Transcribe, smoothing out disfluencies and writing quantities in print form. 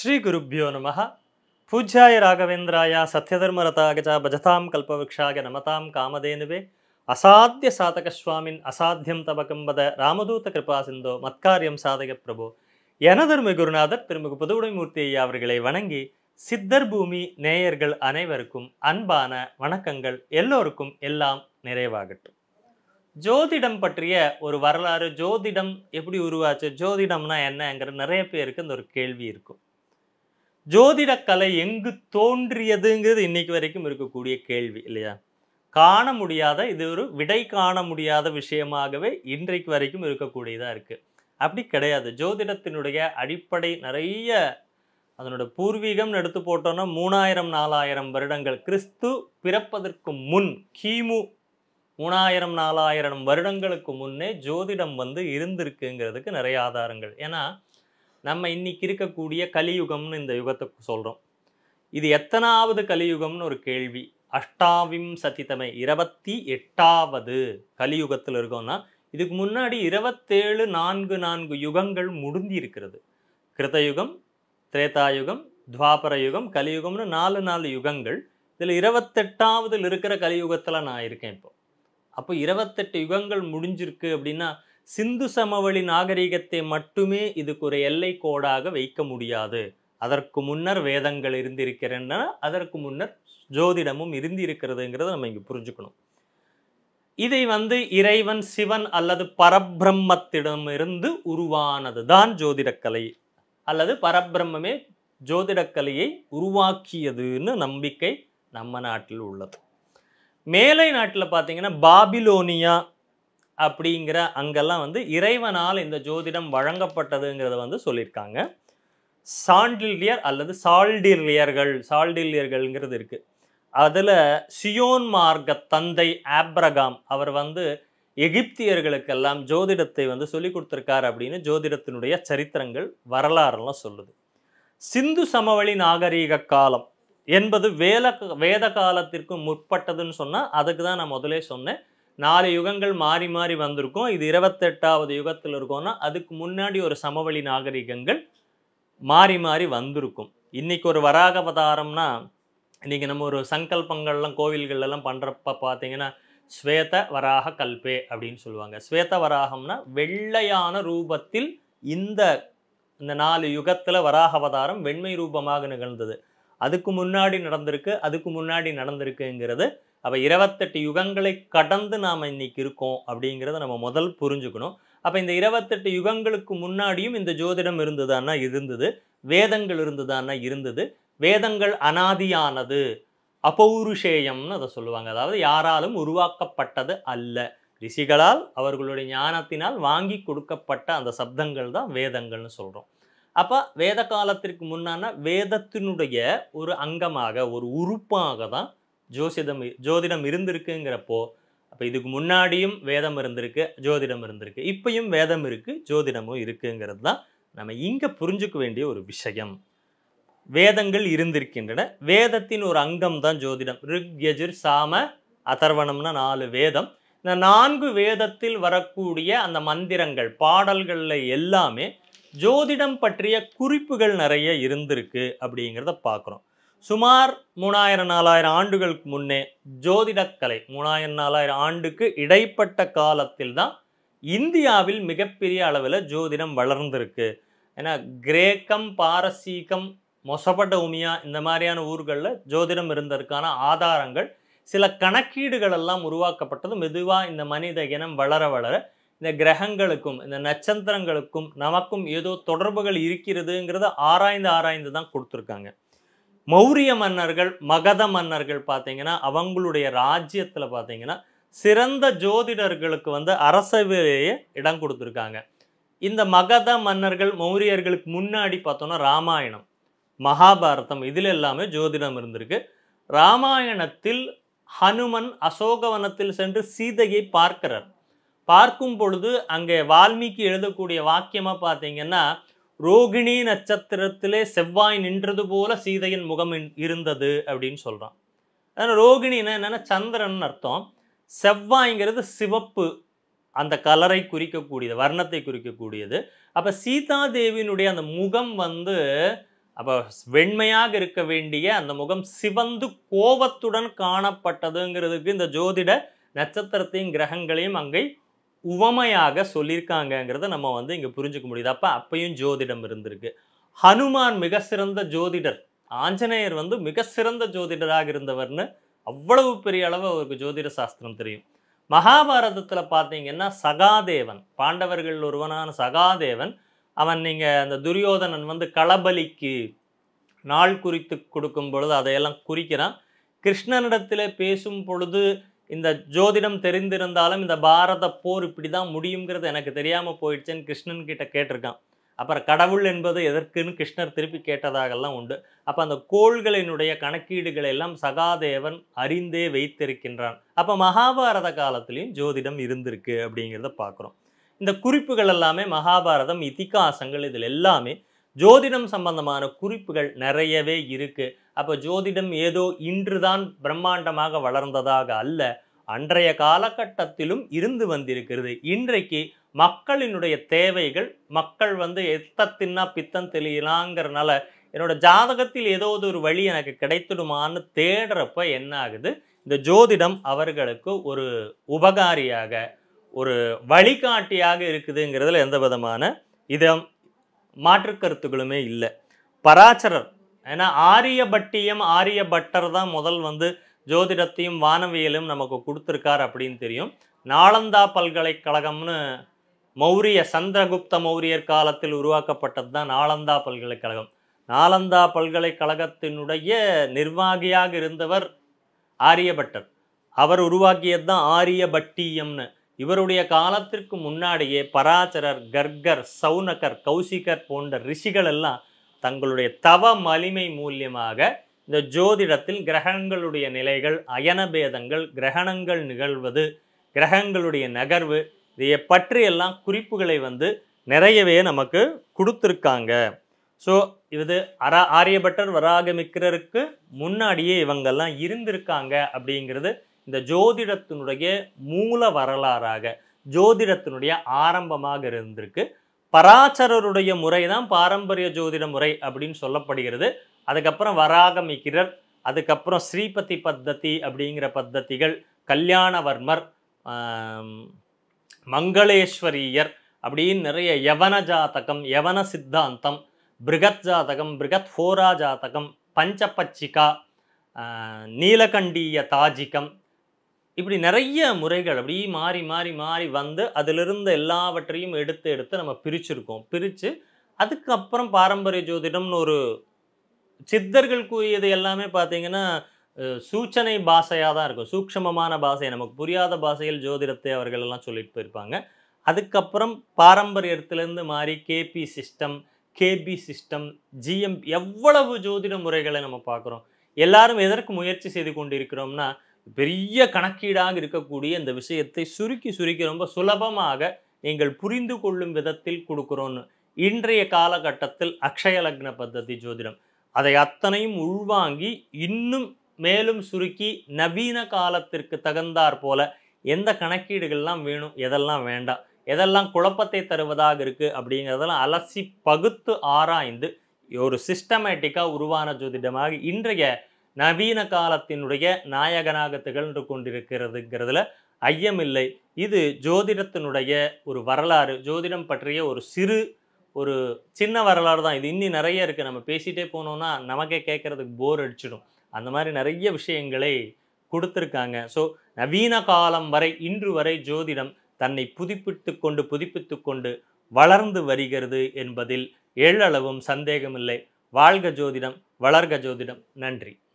श्री गुरुभ्यो नमः। पूज्याय राघवेन्द्राय सत्यधर्मरताय च भजतां कल्पवृक्षाय नमतां कामधेनुवे असाध्य साधक स्वामिन् असाध्यं तबकं वद रामदूत कृपा सिंधो मत्कार्यं साधक प्रभो எனதருமை குருநாதர் திருமிகு புதுவுடைமூர்த்தி ஐயா அவர்களை வணங்கி சித்தர் பூமி நேயர்கள் அனைவருக்கும் அன்பான வணக்கங்கள். எல்லோருக்கும் எல்லாம் நிறைவாகட்டும். ஜோதிடம் பற்றிய ஒரு வரலாறு, ஜோதிடம் எப்படி உருவாச்சு, ஜோதிடம்னா என்னங்கிற நிறைய பேருக்கு இந்த ஒரு கேள்வி இருக்கும். ஜோதிட கலை எங்கு தோன்றியதுங்கிறது இன்னைக்கு வரைக்கும் இருக்கக்கூடிய கேள்வி இல்லையா? காண முடியாத, இது ஒரு விடை காண முடியாத விஷயமாகவே இன்றைக்கு வரைக்கும் இருக்கக்கூடியதா இருக்கு. அப்படி கிடையாது. ஜோதிடத்தினுடைய அடிப்படை நிறைய அதனோட பூர்வீகம் எடுத்து போட்டோம்னா 3000-4000 வருடங்கள், கிறிஸ்து பிறப்பதற்கு முன் கிமு 3000-4000 வருடங்களுக்கு முன்னே ஜோதிடம் இருந்திருக்குங்கிறதுக்கு நிறைய ஆதாரங்கள். ஏன்னா நம்ம இன்னைக்கு இருக்கக்கூடிய கலியுகம்னு இந்த யுகத்தை சொல்றோம். இது எத்தனாவது கலியுகம்னு ஒரு கேள்வி. அஷ்டாவிம் சதிதமை 28வது கலியுகத்தில் இருக்கோம்னா இதுக்கு முன்னாடி 27 யுகங்கள் முடிந்தி இருக்கிறது. கிருதயுகம், திரேதாயுகம், துவாபர யுகம், கலியுகம்னு 4 யுகங்கள். இதில் 28வது இருக்கிற கலியுகத்தில் நான் இருக்கேன் இப்போ. அப்போ 28 யுகங்கள் முடிஞ்சிருக்கு அப்படின்னா சிந்து சமவெளி நாகரிகத்தை மட்டுமே இதுக்கு ஒரு எல்லை கோடாக வைக்க முடியாது. அதற்கு முன்னர் வேதங்கள் இருந்திருக்கிறேன்னா அதற்கு முன்னர் ஜோதிடமும் இருந்திருக்கிறதுங்கிறத நம்ம இங்கே புரிஞ்சுக்கணும். இதை இறைவன் சிவன் அல்லது பரபிரம்மத்திடமிருந்து உருவானது தான் ஜோதிடக்கலை, அல்லது பரபிரம்மே ஜோதிடக்கலையை உருவாக்கியதுன்னு நம்பிக்கை நம்ம நாட்டில் உள்ளது. மேலை நாட்டில் பார்த்தீங்கன்னா பாபிலோனியா அப்படிங்கிற அங்கெல்லாம் இறைவனால் இந்த ஜோதிடம் வழங்கப்பட்டதுங்கிறத சொல்லியிருக்காங்க. சாண்டில்யர் அல்லது சால்டில்யர்கள்ங்கிறது இருக்கு. அதில் சியோன் மார்க்க தந்தை ஆப்ரகாம் அவர் எகிப்தியர்களுக்கெல்லாம் ஜோதிடத்தை சொல்லி கொடுத்துருக்காரு அப்படின்னு ஜோதிடத்தினுடைய சரித்திரங்கள் வரலாறுலாம் சொல்லுது. சிந்து சமவெளி நாகரீக காலம் என்பது வேத காலத்திற்கு முற்பட்டதுன்னு சொன்னால் அதுக்கு தான் நான் முதலே சொன்னேன். 4 யுகங்கள் மாறி மாறி வந்திருக்கும். இது 28வது யுகத்தில் இருக்கோம்னா அதுக்கு முன்னாடி ஒரு சமவெளி நாகரிகங்கள் மாறி மாறி வந்திருக்கும். இன்னைக்கு ஒரு வராக அவதாரம்னா இன்னைக்கு நம்ம ஒரு சங்கல்பங்கள்லாம் கோவில்கள்லாம் பண்ணுறப்ப பார்த்தீங்கன்னா ஸ்வேத வராக கல்பே அப்படின்னு சொல்லுவாங்க. ஸ்வேத வராகம்னா வெள்ளையான ரூபத்தில் இந்த 4 யுகத்தில் வராக அவதாரம் வெண்மை ரூபமாக நிகழ்ந்தது. அதுக்கு முன்னாடி நடந்திருக்குங்கிறது. அப்போ 28 யுகங்களை கடந்து நாம் இன்னைக்கு இருக்கோம் அப்படிங்கிறத நம்ம முதல் புரிஞ்சுக்கணும். அப்போ இந்த 28 யுகங்களுக்கு முன்னாடியும் இந்த ஜோதிடம் இருந்ததுன்னா இருந்தது, வேதங்கள் இருந்ததுன்னா இருந்தது. வேதங்கள் அனாதியானது, அபௌருஷேயம்னு அதை சொல்லுவாங்க. அதாவது யாராலும் உருவாக்கப்பட்டது அல்ல, ரிஷிகளால் அவர்களுடைய ஞானத்தினால் வாங்கி கொடுக்கப்பட்ட அந்த சப்தங்கள் தான் வேதங்கள்னு சொல்கிறோம். அப்போ வேத காலத்திற்கு முன்னான வேதத்தினுடைய ஒரு அங்கமாக, ஒரு உறுப்பாக தான் ஜோதிடம் இருந்திருக்குங்கிறப்போ, அப்போ இதுக்கு முன்னாடியும் வேதம் இருந்திருக்கு, ஜோதிடம் இருந்திருக்கு, இப்பயும் வேதம் இருக்கு, ஜோதிடமும் இருக்குங்கிறது தான் நம்ம இங்கே புரிஞ்சுக்க வேண்டிய ஒரு விஷயம். வேதங்கள் இருந்திருக்கின்றன, வேதத்தின் ஒரு அங்கம் தான் ஜோதிடம். ரிக், யஜுர், சாம, அதர்வணம்னா 4 வேதம். இந்த 4 வேதத்தில் வரக்கூடிய அந்த மந்திரங்கள், பாடல்களில் எல்லாமே ஜோதிடம் பற்றிய குறிப்புகள் நிறைய இருந்திருக்கு அப்படிங்கிறத பார்க்குறோம். சுமார் 3000-4000 ஆண்டுகளுக்கு முன்னே ஜோதிடக்கலை 3000-4000 ஆண்டுக்கு இடைப்பட்ட காலத்தில் தான் இந்தியாவில் மிகப்பெரிய அளவில் ஜோதிடம் வளர்ந்திருக்கு. ஏன்னா கிரேக்கம், பாரசீகம், மொசபடோமியா இந்த மாதிரியான ஊர்களில் ஜோதிடம் இருந்ததற்கான ஆதாரங்கள், சில கணக்கீடுகள் எல்லாம் உருவாக்கப்பட்டது. மெதுவாக இந்த மனித இனம் வளர வளர இந்த கிரகங்களுக்கும் இந்த நட்சத்திரங்களுக்கும் நமக்கும் ஏதோ தொடர்புகள் இருக்கிறதுங்கிறத ஆராய்ந்து தான் கொடுத்துருக்காங்க. மௌரிய மன்னர்கள், மகத மன்னர்கள் பார்த்தீங்கன்னா அவங்களுடைய ராஜ்யத்தில் பார்த்தீங்கன்னா சிறந்த ஜோதிடர்களுக்கு அரசவையிலேயே இடம் கொடுத்துருக்காங்க. இந்த மகத மன்னர்கள் மௌரியர்களுக்கு முன்னாடி பார்த்தோன்னா ராமாயணம், மகாபாரதம் இதில் எல்லாமே ஜோதிடம் இருந்திருக்கு. ராமாயணத்தில் ஹனுமன் அசோகவனத்தில் சென்று சீதையை பார்க்கிறார். பார்க்கும் பொழுது அங்கே வால்மீகி எழுதக்கூடிய வாக்கியமாக பார்த்தீங்கன்னா, ரோகிணி நட்சத்திரத்திலே செவ்வாய் நின்றது போல சீதையின் முகம் இருந்தது அப்படின்னு சொல்கிறான். அதனால் ரோகிணின்னா என்னென்னா சந்திரன் அர்த்தம். செவ்வாய்ங்கிறது சிவப்பு, அந்த கலரை குறிக்கக்கூடியது, வர்ணத்தை குறிக்கக்கூடியது. அப்போ சீதாதேவியினுடைய அந்த முகம் அப்போ வெண்மையாக இருக்க வேண்டிய அந்த முகம் சிவந்து கோபத்துடன் காணப்பட்டதுங்கிறதுக்கு இந்த ஜோதிட நட்சத்திரத்தையும் கிரகங்களையும் அங்கே உவமையாக சொல்லியிருக்காங்கங்கிறத நம்ம வந்து இங்கே புரிஞ்சுக்க முடியுது. அப்பையும் ஜோதிடம் இருந்திருக்கு. ஹனுமான் மிக சிறந்த ஜோதிடர், ஆஞ்சநேயர் வந்து மிக சிறந்த ஜோதிடராக இருந்தவர்னு அவ்வளவு பெரிய அளவு அவருக்கு ஜோதிட சாஸ்திரம் தெரியும். மகாபாரதத்தில் பார்த்தீங்கன்னா சகாதேவன், பாண்டவர்கள் ஒருவனான சகாதேவன், அவன் நீங்கள் அந்த துரியோதனன் வந்து களபலிக்கு நாள் குறித்து கொடுக்கும் பொழுது அதையெல்லாம் குறிக்கிறான். கிருஷ்ணனிடத்தில் பேசும் பொழுது இந்த ஜோதிடம் தெரிந்திருந்தாலும் இந்த பாரத போர் இப்படி தான் முடியுங்கிறது எனக்கு தெரியாமல் போயிடுச்சுன்னு கிருஷ்ணன் கிட்ட கேட்டிருக்கான். அப்புறம் கடவுள் என்பது எதற்குன்னு கிருஷ்ணர் திருப்பி கேட்டதாகலாம் உண்டு. அப்போ அந்த கோள்களினுடைய கணக்கீடுகளை எல்லாம் சகாதேவன் அறிந்தே வைத்திருக்கின்றான். அப்போ மகாபாரத காலத்திலையும் ஜோதிடம் இருந்திருக்கு அப்படிங்கிறத பார்க்குறோம். இந்த குறிப்புகள் எல்லாமே மகாபாரதம், இதிகாசங்கள், இதில் எல்லாமே ஜோதிடம் சம்பந்தமான குறிப்புகள் நிறையவே இருக்கு. அப்போ ஜோதிடம் ஏதோ இன்றுதான் பிரம்மாண்டமாக வளர்ந்ததாக அல்ல, அன்றைய காலகட்டத்திலும் இருந்து வந்திருக்கிறது. இன்றைக்கு மக்களினுடைய தேவைகள், மக்கள் வந்து எத்த தின்னா பித்தம் தெளியலாங்கிறனால என்னோட ஜாதகத்தில் ஏதோ ஒரு வழி எனக்கு கிடைத்துடுமான்னு தேடுறப்ப என்ன ஆகுது, இந்த ஜோதிடம் அவர்களுக்கு ஒரு உபகாரியாக, ஒரு வழிகாட்டியாக இருக்குதுங்கிறதுல எந்த விதமான மாற்று கருத்துக்களுமே இல்லை. பராசரர், ஏன்னா ஆரியபட்டியம், ஆரியபட்டர் தான் முதல் வந்து ஜோதிடத்தையும் வானவியலும் நமக்கு கொடுத்துருக்கார் அப்படின்னு தெரியும். நாலந்தா பல்கலைக்கழகம்னு மௌரிய சந்திரகுப்த மௌரியர் காலத்தில் உருவாக்கப்பட்டது தான் நாலந்தா பல்கலைக்கழகம். நாலந்தா பல்கலைக்கழகத்தினுடைய நிர்வாகியாக இருந்தவர் ஆரியபட்டர். அவர் உருவாக்கியது தான் ஆரியபட்டியம்னு. இவருடைய காலத்திற்கு முன்னாடியே பராசரர், கர்கர், சௌனகர், கௌசிகர் போன்ற ரிஷிகள் எல்லாம் தங்களுடைய தவ மலிமை மூலியமாக இந்த ஜோதிடத்தில் கிரகங்களுடைய நிலைகள், அயனபேதங்கள், கிரகணங்கள் நிகழ்வது, கிரகங்களுடைய நகர்வு, இதை பற்றியெல்லாம் குறிப்புகளை வந்து நிறையவே நமக்கு கொடுத்துருக்காங்க. ஸோ இது ஆரியபட்டர், வராகமிக்கிரருக்கு முன்னாடியே இவங்கெல்லாம் இருந்திருக்காங்க அப்படிங்கிறது இந்த ஜோதிடத்தினுடைய மூல வரலாறாக, ஜோதிடத்தினுடைய ஆரம்பமாக இருந்திருக்கு. பராசரருடைய முறை தான் பாரம்பரிய ஜோதிட முறை அப்படின்னு சொல்லப்படுகிறது. அதுக்கப்புறம் வராகமிக்கிரர், அதுக்கப்புறம் ஸ்ரீபதி பத்ததி அப்படிங்கிற பத்ததிகள், கல்யாணவர்மர், மங்களேஸ்வரியர் அப்படின்னு நிறைய, யவன ஜாதகம், யவன சித்தாந்தம், பிருகத் ஜாதகம், பிருகத் ஃபோரா ஜாதகம், பஞ்சபச்சிகா, நீலகண்டீய தாஜிகம், இப்படி நிறைய முறைகள் அப்படி மாறி மாறி மாறி வந்து அதிலிருந்து எல்லாவற்றையும் எடுத்து நம்ம பிரிச்சிருக்கோம். பிரித்து அதுக்கப்புறம் பாரம்பரிய ஜோதிடம்னு ஒரு சித்தர்கள் கூறியது எல்லாமே பார்த்தீங்கன்னா சூச்சனை பாஷையாக தான் இருக்கும். சூக்ஷமமான பாஷை, நமக்கு புரியாத பாஷையில் ஜோதிடத்தை அவர்கள் எல்லாம் சொல்லிட்டு போயிருப்பாங்க. அதுக்கப்புறம் பாரம்பரியத்திலேருந்து மாறி KP system, KP system, GM, எவ்வளவு ஜோதிட முறைகளை நம்ம பார்க்குறோம். எல்லாரும் எதற்கு முயற்சி செய்து கொண்டு இருக்கிறோம்னா, பெரிய கணக்கீடாக இருக்கக்கூடிய இந்த விஷயத்தை சுருக்கி ரொம்ப சுலபமாக நீங்கள் புரிந்து கொள்ளும் விதத்தில் கொடுக்குறோன்னு. இன்றைய காலகட்டத்தில் அக்ஷய லக்ன பத்ததி ஜோதிடம் அதை அத்தனையும் உள்வாங்கி இன்னும் மேலும் சுருக்கி நவீன காலத்திற்கு தகுந்தாற் போல எந்த கணக்கீடுகள்லாம் வேணும், எதெல்லாம் வேண்டாம், எதெல்லாம் குழப்பத்தை தருவதாக இருக்குது அப்படிங்கிறதெல்லாம் அலசி பகுத்து ஆராய்ந்து ஒரு சிஸ்டமேட்டிக்காக உருவான ஜோதிடமாக இன்றைய நவீன காலத்தினுடைய நாயகனாக திகழ்ந்து கொண்டிருக்கிறதுங்கிறதுல ஐயமில்லை. இது ஜோதிடத்தினுடைய ஒரு வரலாறு, ஜோதிடம் பற்றிய ஒரு சின்ன வரலாறு தான் இது. இன்னும் நிறைய இருக்குது, நம்ம பேசிகிட்டே போனோம்னா நமக்கே கேட்குறதுக்கு போர் அடிச்சிடும். அந்த மாதிரி நிறைய விஷயங்களை கொடுத்துருக்காங்க. ஸோ நவீன காலம் வரை, இன்று வரை ஜோதிடம் தன்னை புதுப்பித்து கொண்டு வளர்ந்து வருகிறது என்பதில் எள்ளளவும் சந்தேகமில்லை. வாழ்க ஜோதிடம், வளர்க ஜோதிடம். நன்றி.